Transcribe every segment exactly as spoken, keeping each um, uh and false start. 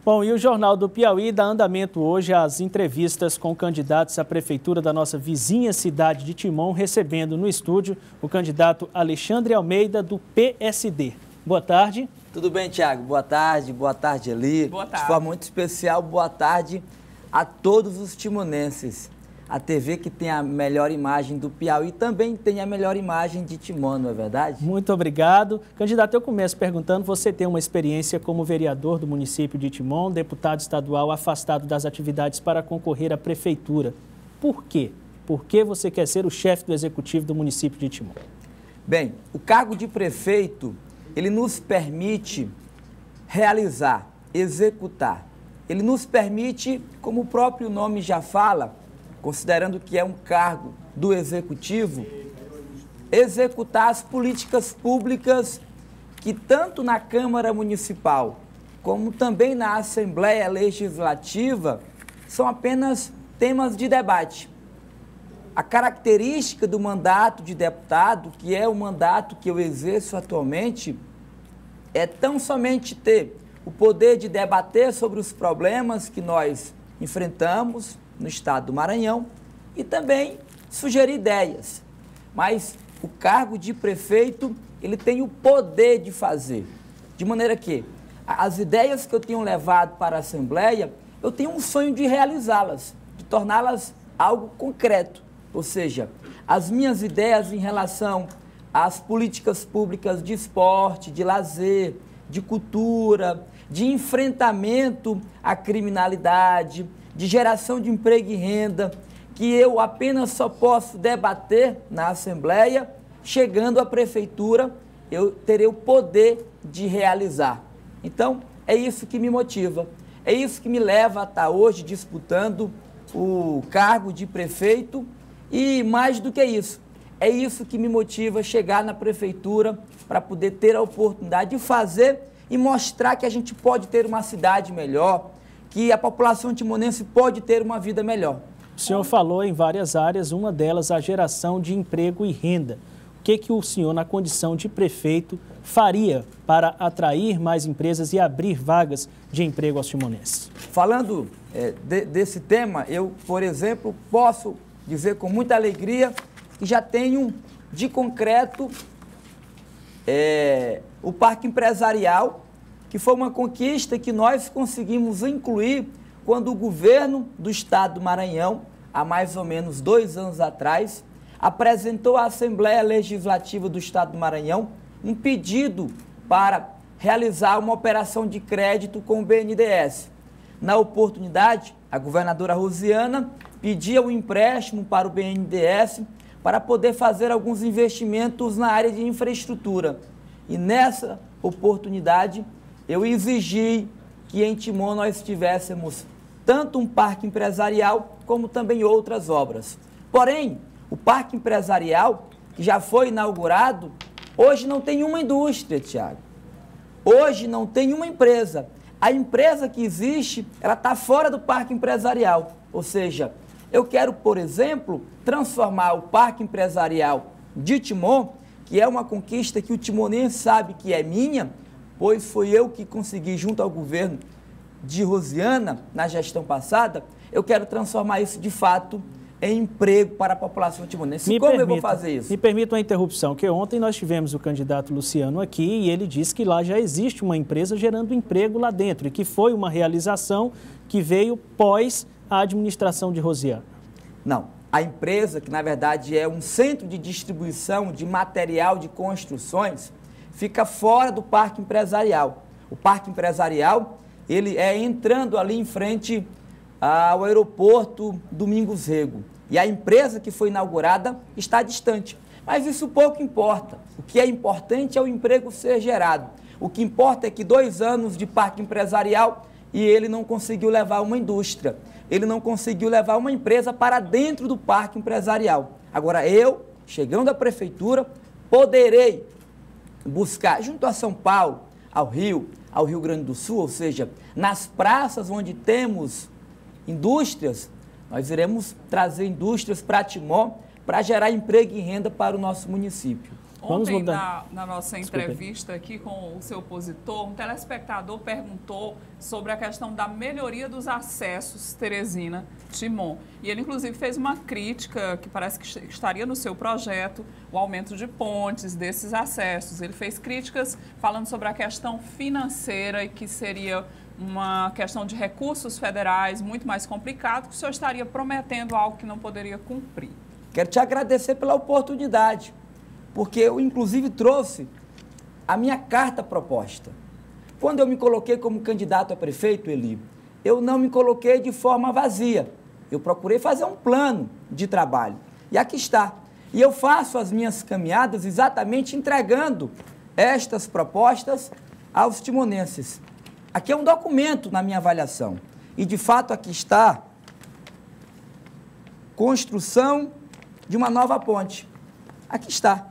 Bom, e o Jornal do Piauí dá andamento hoje às entrevistas com candidatos à prefeitura da nossa vizinha cidade de Timon, recebendo no estúdio o candidato Alexandre Almeida, do P S D. Boa tarde. Tudo bem, Tiago? Boa tarde, boa tarde, Eli. Boa tarde. De forma muito especial, boa tarde a todos os timonenses. A T V que tem a melhor imagem do Piauí também tem a melhor imagem de Timon, não é verdade? Muito obrigado. Candidato, eu começo perguntando, você tem uma experiência como vereador do município de Timon, deputado estadual afastado das atividades para concorrer à prefeitura. Por quê? Por que você quer ser o chefe do executivo do município de Timon? Bem, o cargo de prefeito, ele nos permite realizar, executar. Ele nos permite, como o próprio nome já fala, considerando que é um cargo do executivo, executar as políticas públicas que tanto na Câmara Municipal como também na Assembleia Legislativa são apenas temas de debate. A característica do mandato de deputado, que é o mandato que eu exerço atualmente, é tão somente ter o poder de debater sobre os problemas que nós enfrentamos no estado do Maranhão e também sugerir ideias. Mas o cargo de prefeito, ele tem o poder de fazer, de maneira que as ideias que eu tenho levado para a Assembleia, eu tenho um sonho de realizá-las, de torná-las algo concreto. Ou seja, as minhas ideias em relação às políticas públicas de esporte, de lazer, de cultura, de enfrentamento à criminalidade, de geração de emprego e renda, que eu apenas só posso debater na Assembleia, chegando à Prefeitura, eu terei o poder de realizar. Então, é isso que me motiva, é isso que me leva a estar hoje disputando o cargo de prefeito e, mais do que isso, é isso que me motiva a chegar na Prefeitura para poder ter a oportunidade de fazer e mostrar que a gente pode ter uma cidade melhor, que a população timonense pode ter uma vida melhor. O senhor falou em várias áreas, uma delas a geração de emprego e renda. O que que o senhor, na condição de prefeito, faria para atrair mais empresas e abrir vagas de emprego aos timonenses? Falando é, de, desse tema, eu, por exemplo, posso dizer com muita alegria que já tenho de concreto é, o Parque Empresarial, que foi uma conquista que nós conseguimos incluir quando o governo do estado do Maranhão, há mais ou menos dois anos atrás, apresentou à Assembleia Legislativa do estado do Maranhão um pedido para realizar uma operação de crédito com o B N D E S. Na oportunidade, a governadora Rosiana pedia o empréstimo para o B N D E S para poder fazer alguns investimentos na área de infraestrutura. E nessa oportunidade, eu exigi que em Timon nós tivéssemos tanto um parque empresarial como também outras obras. Porém, o parque empresarial, que já foi inaugurado, hoje não tem uma indústria, Tiago. Hoje não tem uma empresa. A empresa que existe, ela está fora do parque empresarial. Ou seja, eu quero, por exemplo, transformar o parque empresarial de Timon, que é uma conquista que o timonense sabe que é minha, pois foi eu que consegui, junto ao governo de Rosiana, na gestão passada, eu quero transformar isso, de fato, em emprego para a população timonense. Me Como permita, eu vou fazer isso? Me permita uma interrupção, que ontem nós tivemos o candidato Luciano aqui e ele disse que lá já existe uma empresa gerando emprego lá dentro e que foi uma realização que veio pós a administração de Rosiana. Não. A empresa, que na verdade é um centro de distribuição de material de construções, fica fora do parque empresarial. O parque empresarial, ele é entrando ali em frente ao aeroporto Domingos Rego. E a empresa que foi inaugurada está distante. Mas isso pouco importa. O que é importante é o emprego ser gerado. O que importa é que dois anos de parque empresarial e ele não conseguiu levar uma indústria. Ele não conseguiu levar uma empresa para dentro do parque empresarial. Agora eu, chegando à prefeitura, poderei buscar, junto a São Paulo, ao Rio, ao Rio Grande do Sul, ou seja, nas praças onde temos indústrias, nós iremos trazer indústrias para Timon para gerar emprego e renda para o nosso município. Vamos Ontem, mudar. na, na nossa entrevista aqui com o seu opositor, um telespectador perguntou sobre a questão da melhoria dos acessos Teresina Timon. E ele, inclusive, fez uma crítica que parece que estaria no seu projeto, o aumento de pontes desses acessos. Ele fez críticas falando sobre a questão financeira e que seria uma questão de recursos federais muito mais complicado, que o senhor estaria prometendo algo que não poderia cumprir. Quero te agradecer pela oportunidade, porque eu, inclusive, trouxe a minha carta proposta. Quando eu me coloquei como candidato a prefeito, Eli, eu não me coloquei de forma vazia. Eu procurei fazer um plano de trabalho. E aqui está. E eu faço as minhas caminhadas exatamente entregando estas propostas aos timonenses. Aqui é um documento na minha avaliação. E, de fato, aqui está construção de uma nova ponte. Aqui está.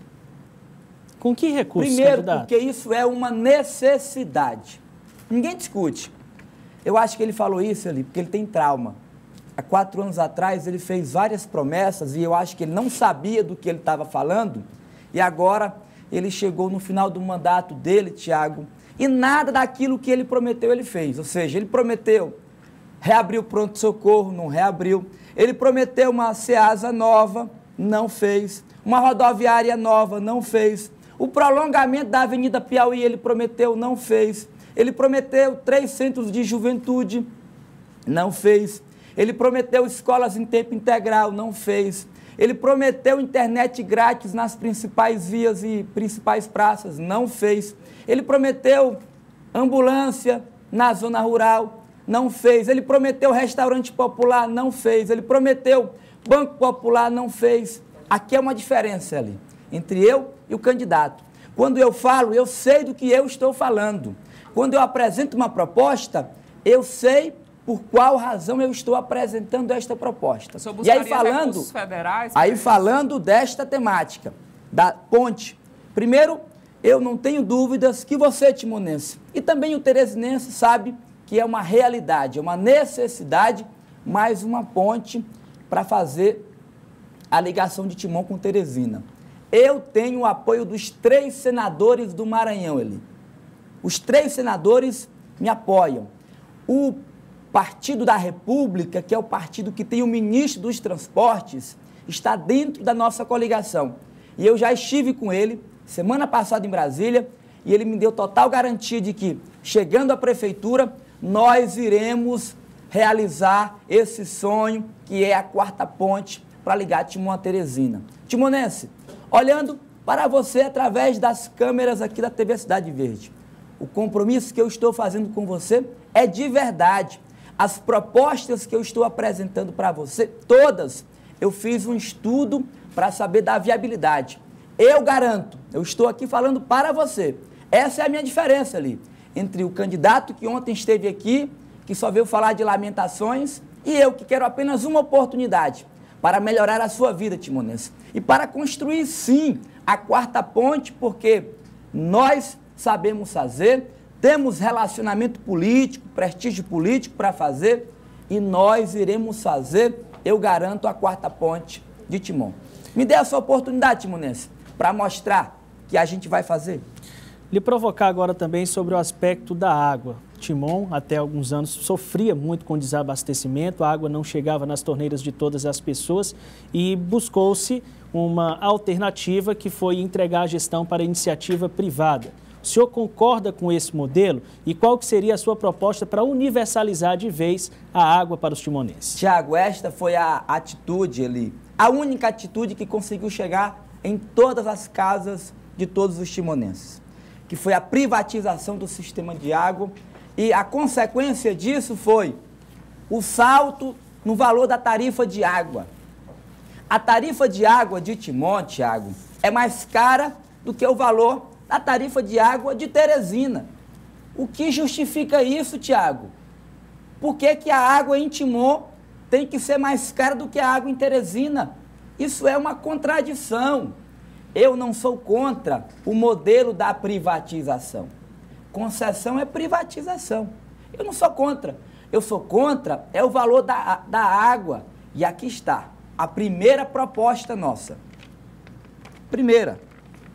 Com que recursos, Primeiro, candidato? porque isso é uma necessidade. Ninguém discute. Eu acho que ele falou isso ali porque ele tem trauma. Há quatro anos atrás, ele fez várias promessas e eu acho que ele não sabia do que ele estava falando. E agora, ele chegou no final do mandato dele, Tiago, e nada daquilo que ele prometeu, ele fez. Ou seja, ele prometeu reabrir o pronto-socorro, não reabriu. Ele prometeu uma SEASA nova, não fez. Uma rodoviária nova, não fez. O prolongamento da Avenida Piauí, ele prometeu, não fez. Ele prometeu três centros de juventude, não fez. Ele prometeu escolas em tempo integral, não fez. Ele prometeu internet grátis nas principais vias e principais praças, não fez. Ele prometeu ambulância na zona rural, não fez. Ele prometeu restaurante popular, não fez. Ele prometeu Banco Popular, não fez. Aqui é uma diferença ali, entre eu e o candidato. Quando eu falo, eu sei do que eu estou falando. Quando eu apresento uma proposta, eu sei por qual razão eu estou apresentando esta proposta. E aí falando, federais, aí falando desta temática, da ponte, primeiro, eu não tenho dúvidas que você, timonense, e também o teresinense sabe que é uma realidade, é uma necessidade, mais uma ponte para fazer a ligação de Timon com Teresina. Eu tenho o apoio dos três senadores do Maranhão, Eli. Os três senadores me apoiam. O Partido da República, que é o partido que tem o ministro dos Transportes, está dentro da nossa coligação. E eu já estive com ele semana passada em Brasília e ele me deu total garantia de que, chegando à prefeitura, nós iremos realizar esse sonho, que é a quarta ponte para ligar Timon a Teresina. Timonense, olhando para você através das câmeras aqui da T V Cidade Verde, o compromisso que eu estou fazendo com você é de verdade. As propostas que eu estou apresentando para você, todas, eu fiz um estudo para saber da viabilidade. Eu garanto, eu estou aqui falando para você. Essa é a minha diferença ali, entre o candidato que ontem esteve aqui, que só veio falar de lamentações, e eu que quero apenas uma oportunidade para melhorar a sua vida, timonense. E para construir, sim, a quarta ponte, porque nós sabemos fazer, temos relacionamento político, prestígio político para fazer, e nós iremos fazer, eu garanto, a quarta ponte de Timon. Me dê essa oportunidade, timonense, para mostrar que a gente vai fazer. Lhe provocar agora também sobre o aspecto da água. Timon, até alguns anos, sofria muito com desabastecimento, a água não chegava nas torneiras de todas as pessoas e buscou-se uma alternativa que foi entregar a gestão para a iniciativa privada. O senhor concorda com esse modelo? E qual que seria a sua proposta para universalizar de vez a água para os timonenses? Tiago, esta foi a atitude ali, a única atitude que conseguiu chegar em todas as casas de todos os timonenses, que foi a privatização do sistema de água, e a consequência disso foi o salto no valor da tarifa de água. A tarifa de água de Timon, Tiago, é mais cara do que o valor da tarifa de água de Teresina. O que justifica isso, Tiago? Por que que a água em Timon tem que ser mais cara do que a água em Teresina? Isso é uma contradição. Eu não sou contra o modelo da privatização. Concessão é privatização. Eu não sou contra. Eu sou contra é o valor da, da água. E aqui está a primeira proposta nossa. Primeira,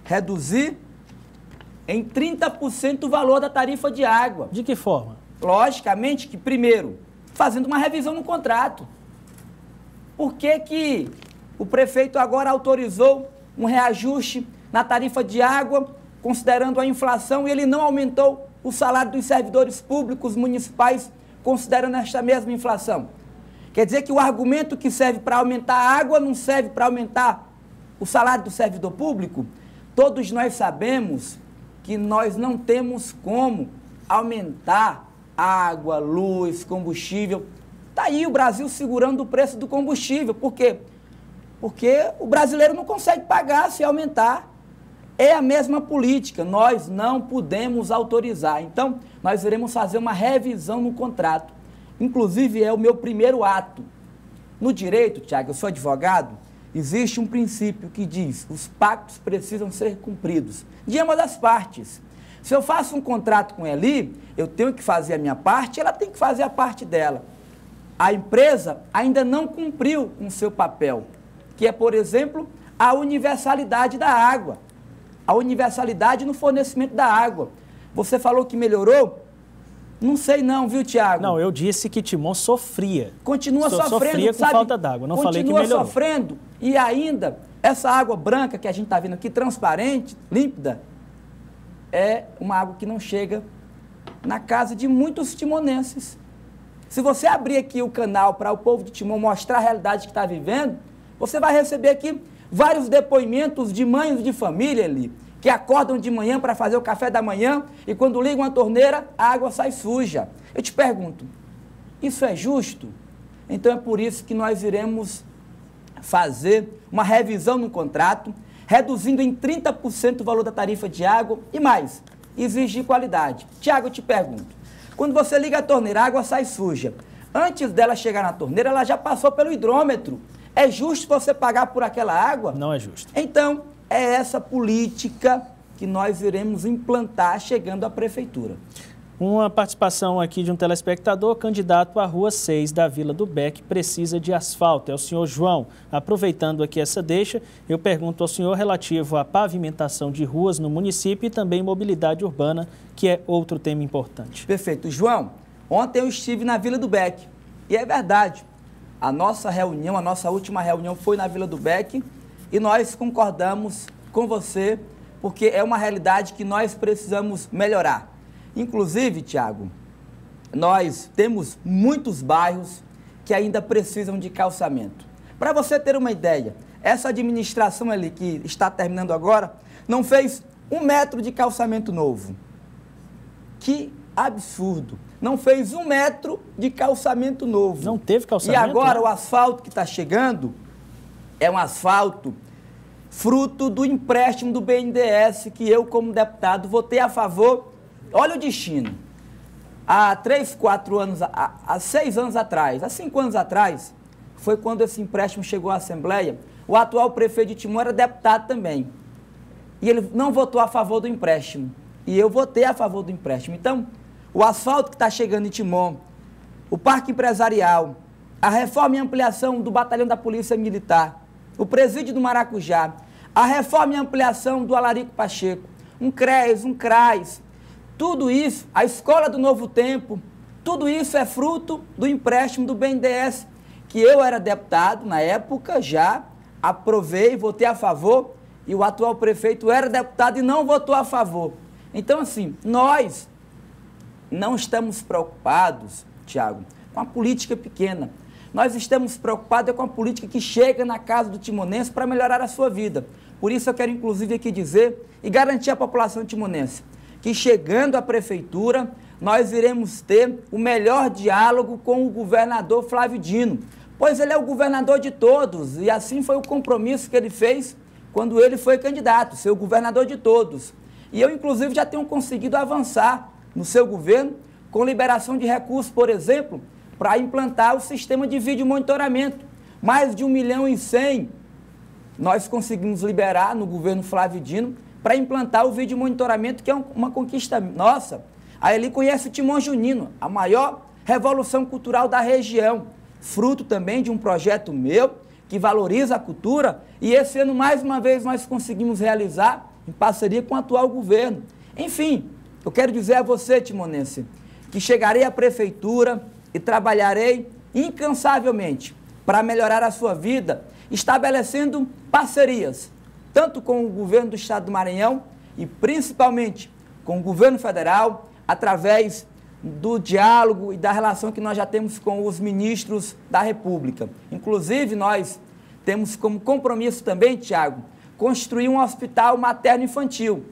reduzir em trinta por cento o valor da tarifa de água. De que forma? Logicamente que, primeiro, fazendo uma revisão no contrato. Por que que o prefeito agora autorizou um reajuste na tarifa de água, considerando a inflação, e ele não aumentou o salário dos servidores públicos municipais, considerando esta mesma inflação? Quer dizer que o argumento que serve para aumentar a água não serve para aumentar o salário do servidor público? Todos nós sabemos que nós não temos como aumentar água, luz, combustível. Está aí o Brasil segurando o preço do combustível. Por quê? Porque o brasileiro não consegue pagar se aumentar. É a mesma política, nós não podemos autorizar. Então, nós iremos fazer uma revisão no contrato. Inclusive, é o meu primeiro ato. No direito, Tiago, eu sou advogado, existe um princípio que diz: os pactos precisam ser cumpridos de ambas as partes. Se eu faço um contrato com ela ali, eu tenho que fazer a minha parte, ela tem que fazer a parte dela. A empresa ainda não cumpriu com o seu papel, que é, por exemplo, a universalidade da água. A universalidade no fornecimento da água. Você falou que melhorou? Não sei não, viu, Tiago? Não, eu disse que Timon sofria. Continua so, sofrendo, sofria com sabe? falta d'água, não falei que melhorou. Continua sofrendo, e ainda, essa água branca que a gente está vendo aqui, transparente, límpida, é uma água que não chega na casa de muitos timonenses. Se você abrir aqui o canal para o povo de Timon mostrar a realidade que está vivendo, você vai receber aqui vários depoimentos de mães de família ali, que acordam de manhã para fazer o café da manhã e quando ligam a torneira, a água sai suja. Eu te pergunto, isso é justo? Então é por isso que nós iremos fazer uma revisão no contrato, reduzindo em trinta por cento o valor da tarifa de água e mais, exigir qualidade. Tiago, eu te pergunto, quando você liga a torneira, a água sai suja. Antes dela chegar na torneira, ela já passou pelo hidrômetro. É justo você pagar por aquela água? Não é justo. Então, é essa política que nós iremos implantar chegando à prefeitura. Uma participação aqui de um telespectador, candidato à Rua seis da Vila do Beck, precisa de asfalto. É o senhor João. Aproveitando aqui essa deixa, eu pergunto ao senhor relativo à pavimentação de ruas no município e também mobilidade urbana, que é outro tema importante. Perfeito. João, ontem eu estive na Vila do Beck e é verdade. A nossa reunião, a nossa última reunião foi na Vila do Beck e nós concordamos com você, porque é uma realidade que nós precisamos melhorar. Inclusive, Tiago, nós temos muitos bairros que ainda precisam de calçamento. Para você ter uma ideia, essa administração ali que está terminando agora não fez um metro de calçamento novo. Que absurdo! Não fez um metro de calçamento novo. Não teve calçamento? E agora né? o asfalto que está chegando é um asfalto fruto do empréstimo do B N D E S que eu, como deputado, votei a favor. Olha o destino. Há três, quatro anos, há, há seis anos atrás, há cinco anos atrás, foi quando esse empréstimo chegou à Assembleia. O atual prefeito de Timon era deputado também. E ele não votou a favor do empréstimo. E eu votei a favor do empréstimo. Então, o asfalto que está chegando em Timon, o parque empresarial, a reforma e ampliação do batalhão da Polícia Militar, o presídio do Maracujá, a reforma e ampliação do Alarico Pacheco, um CRES, um CRAS, tudo isso, a Escola do Novo Tempo, tudo isso é fruto do empréstimo do B N D E S, que eu era deputado na época, já aprovei, votei a favor, e o atual prefeito era deputado e não votou a favor. Então, assim, nós não estamos preocupados, Tiago, com a política pequena. Nós estamos preocupados com a política que chega na casa do timonense para melhorar a sua vida. Por isso eu quero, inclusive, aqui dizer e garantir à população timonense que, chegando à prefeitura, nós iremos ter o melhor diálogo com o governador Flávio Dino, pois ele é o governador de todos, e assim foi o compromisso que ele fez quando ele foi candidato, ser o governador de todos. E eu, inclusive, já tenho conseguido avançar no seu governo com liberação de recursos, por exemplo, para implantar o sistema de vídeo monitoramento. Mais de um milhão e cem nós conseguimos liberar no governo Flávio Dino para implantar o vídeo monitoramento, que é uma conquista nossa. Aí ele conhece o Timon Junino, a maior revolução cultural da região, fruto também de um projeto meu que valoriza a cultura, e esse ano, mais uma vez, nós conseguimos realizar em parceria com o atual governo. Enfim, eu quero dizer a você, timonense, que chegarei à prefeitura e trabalharei incansavelmente para melhorar a sua vida, estabelecendo parcerias, tanto com o governo do estado do Maranhão e principalmente com o governo federal, através do diálogo e da relação que nós já temos com os ministros da República. Inclusive, nós temos como compromisso também, Tiago, construir um hospital materno-infantil,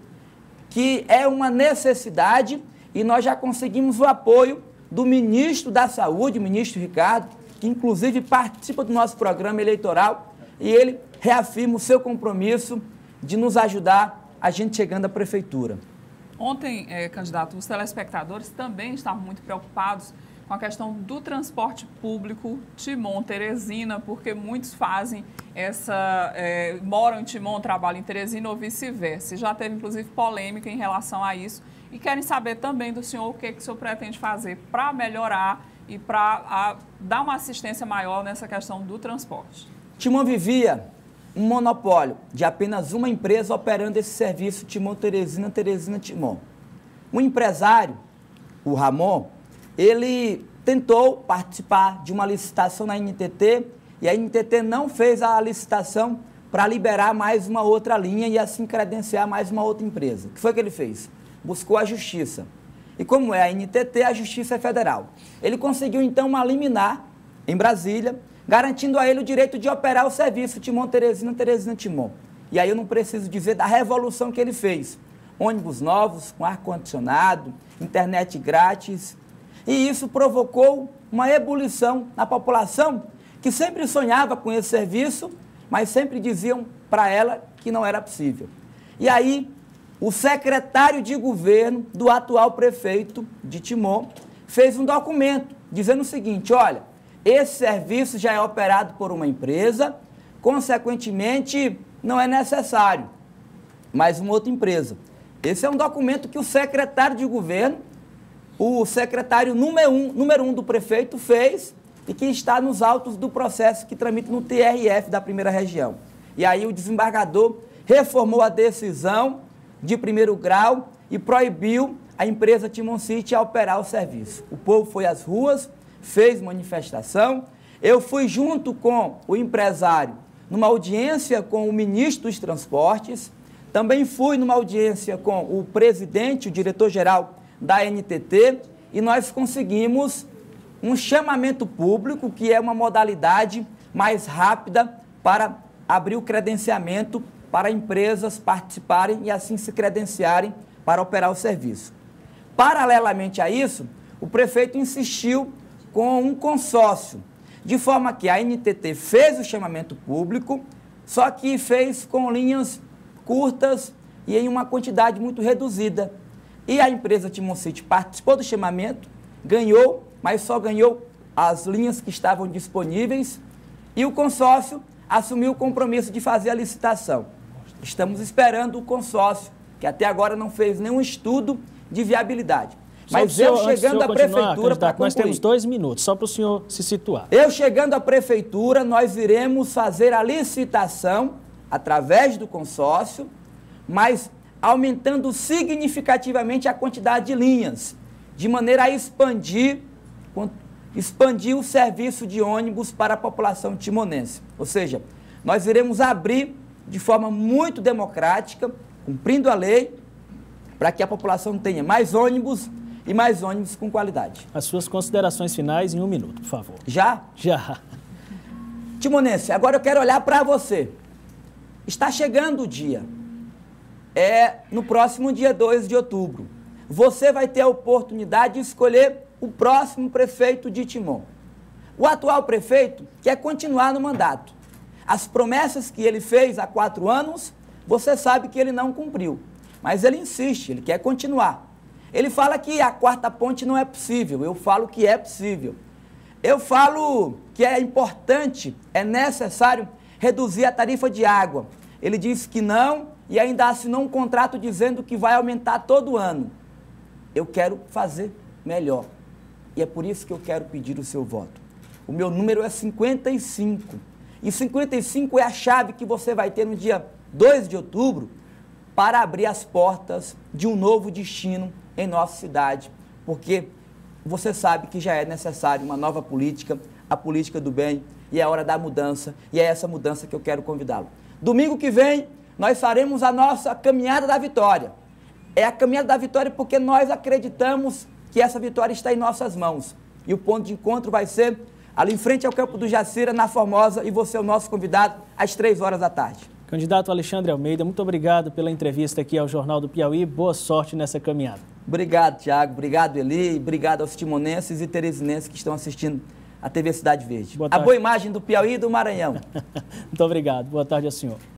que é uma necessidade, e nós já conseguimos o apoio do ministro da Saúde, o ministro Ricardo, que inclusive participa do nosso programa eleitoral, e ele reafirma o seu compromisso de nos ajudar, a gente chegando à prefeitura. Ontem, eh, candidato, os telespectadores também estavam muito preocupados com a questão do transporte público Timon-Teresina, porque muitos fazem essa, eh, moram em Timon, trabalham em Teresina ou vice-versa. Já teve, inclusive, polêmica em relação a isso e querem saber também do senhor o que, que o senhor pretende fazer para melhorar e para dar uma assistência maior nessa questão do transporte. Timon vivia um monopólio de apenas uma empresa operando esse serviço Timon-Teresina, Teresina-Timon. Um empresário, o Ramon, ele tentou participar de uma licitação na N T T e a N T T não fez a licitação para liberar mais uma outra linha e assim credenciar mais uma outra empresa. O que foi que ele fez? Buscou a justiça. E como é a N T T, a justiça é federal. Ele conseguiu então uma liminar em Brasília, garantindo a ele o direito de operar o serviço Timon-Teresina, Teresina-Timon. E aí eu não preciso dizer da revolução que ele fez. Ônibus novos, com ar-condicionado, internet grátis. E isso provocou uma ebulição na população que sempre sonhava com esse serviço, mas sempre diziam para ela que não era possível. E aí o secretário de governo do atual prefeito de Timon fez um documento dizendo o seguinte: olha, esse serviço já é operado por uma empresa, consequentemente não é necessário mais uma outra empresa. Esse é um documento que o secretário de governo, o secretário número um, número um do prefeito fez e que está nos autos do processo que tramita no T R F da primeira região. E aí o desembargador reformou a decisão de primeiro grau e proibiu a empresa Timon City a operar o serviço. O povo foi às ruas, fez manifestação, eu fui junto com o empresário numa audiência com o ministro dos Transportes, também fui numa audiência com o presidente, o diretor-geral da N T T, e nós conseguimos um chamamento público, que é uma modalidade mais rápida para abrir o credenciamento para empresas participarem e assim se credenciarem para operar o serviço. Paralelamente a isso, o prefeito insistiu com um consórcio, de forma que a N T T fez o chamamento público, só que fez com linhas curtas e em uma quantidade muito reduzida. E a empresa Timon City participou do chamamento, ganhou, mas só ganhou as linhas que estavam disponíveis, e o consórcio assumiu o compromisso de fazer a licitação. Estamos esperando o consórcio, que até agora não fez nenhum estudo de viabilidade. Mas eu chegando à prefeitura para concluir. Nós temos dois minutos, só para o senhor se situar. Eu chegando à prefeitura, nós iremos fazer a licitação através do consórcio, mas aumentando significativamente a quantidade de linhas, de maneira a expandir, expandir o serviço de ônibus para a população timonense. Ou seja, nós iremos abrir de forma muito democrática, cumprindo a lei, para que a população tenha mais ônibus e mais ônibus com qualidade. As suas considerações finais em um minuto, por favor. Já? Já. Timonense, agora eu quero olhar para você. Está chegando o dia. É no próximo dia dois de outubro. Você vai ter a oportunidade de escolher o próximo prefeito de Timon. O atual prefeito quer continuar no mandato. As promessas que ele fez há quatro anos, você sabe que ele não cumpriu. Mas ele insiste, ele quer continuar. Ele fala que a quarta ponte não é possível, eu falo que é possível. Eu falo que é importante, é necessário reduzir a tarifa de água. Ele disse que não e ainda assinou um contrato dizendo que vai aumentar todo ano. Eu quero fazer melhor. E é por isso que eu quero pedir o seu voto. O meu número é cinquenta e cinco. E cinquenta e cinco é a chave que você vai ter no dia dois de outubro para abrir as portas de um novo destino em nossa cidade, porque você sabe que já é necessário uma nova política, a política do bem, e é hora da mudança, e é essa mudança que eu quero convidá-lo. Domingo que vem, nós faremos a nossa caminhada da vitória. É a caminhada da vitória porque nós acreditamos que essa vitória está em nossas mãos. E o ponto de encontro vai ser ali em frente ao campo do Jacira, na Formosa, e você é o nosso convidado às três horas da tarde. Candidato Alexandre Almeida, muito obrigado pela entrevista aqui ao Jornal do Piauí. Boa sorte nessa caminhada. Obrigado, Tiago. Obrigado, Eli. Obrigado aos timonenses e teresinenses que estão assistindo a T V Cidade Verde. Boa a boa imagem do Piauí e do Maranhão. Muito obrigado. Boa tarde ao senhor.